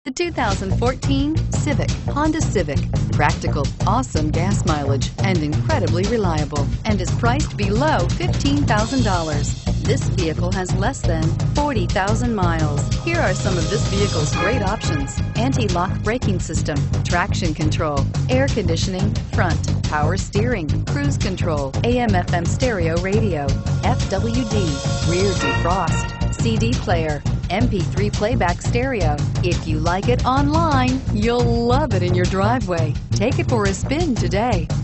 The 2014 Civic, Honda Civic. Practical, awesome gas mileage, and incredibly reliable, and is priced below $15,000. This vehicle has less than 40,000 miles. Here are some of this vehicle's great options: anti-lock braking system, traction control, air conditioning, front, power steering, cruise control, AM/FM stereo radio, FWD, rear defrost, CD player, MP3 playback stereo. If you like it online, you'll love it in your driveway. Take it for a spin today.